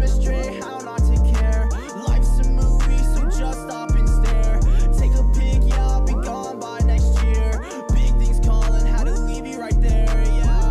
astray, how not to care. Life's a movie, so just stop and stare. Take a pic, yeah, I'll be gone by next year. Big things calling, had to leave you right there, yeah.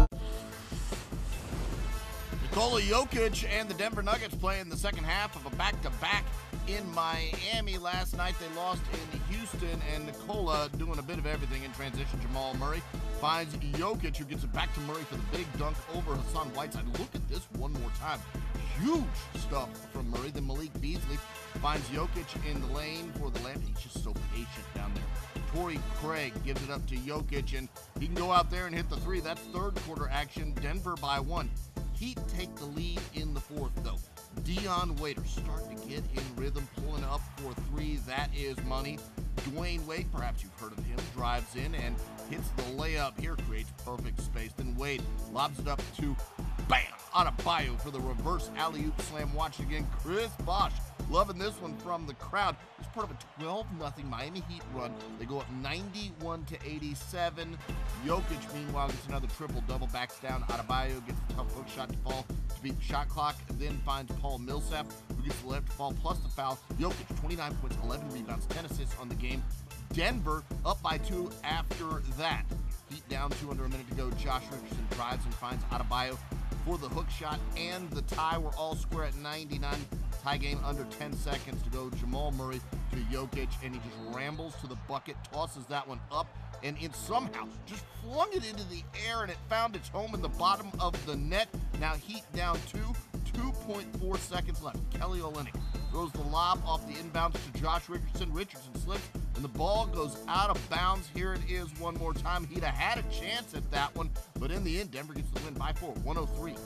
Nikola Jokic and the Denver Nuggets playing the second half of a back-to-back in Miami. Last night they lost in Houston, and Nikola doing a bit of everything in transition. Jamal Murray finds Jokic, who gets it back to Murray for the big dunk over Hassan Whiteside. Look at this one more time. Huge stuff from Murray. Then Malik Beasley finds Jokic in the lane for the layup. He's just so patient down there. Torrey Craig gives it up to Jokic, and he can go out there and hit the three. That's third quarter action. Denver by one. Heat take the lead in the fourth, though. Dion Waiters starting to get in rhythm, pulling up for three. That is money. Dwayne Wade, perhaps you've heard of him, drives in and hits the layup here, creates perfect space. Then Wade lobs it up to, bam, Adebayo for the reverse alley-oop slam. Watch again, Chris Bosh. Loving this one from the crowd. It's part of a 12-0 Miami Heat run. They go up 91-87. Jokic, meanwhile, gets another triple-double, backs down. Adebayo gets a tough hook shot to fall to beat the shot clock, and then finds Paul Millsap, who gets the left to fall plus the foul. Jokic, 29 points, 11 rebounds, 10 assists on the game. Denver up by 2 after that. Heat down 2 under a minute to go. Josh Richardson drives and finds Adebayo for the hook shot and the tie. We're all square at 99. Tie game under 10 seconds to go. Jamal Murray to Jokic, and he just rambles to the bucket, tosses that one up, and it somehow just flung it into the air, and it found its home in the bottom of the net. Now Heat down 2.4 seconds left. Kelly Olynyk throws the lob off the inbounds to Josh Richardson. Richardson slips, and the ball goes out of bounds. Here it is one more time. He'd have had a chance at that one, but in the end, Denver gets the win by 4, 103-99.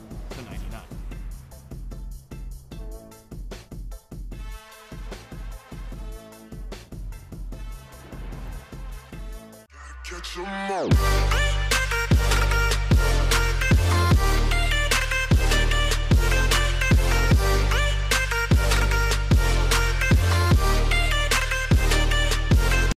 Catch 'em all.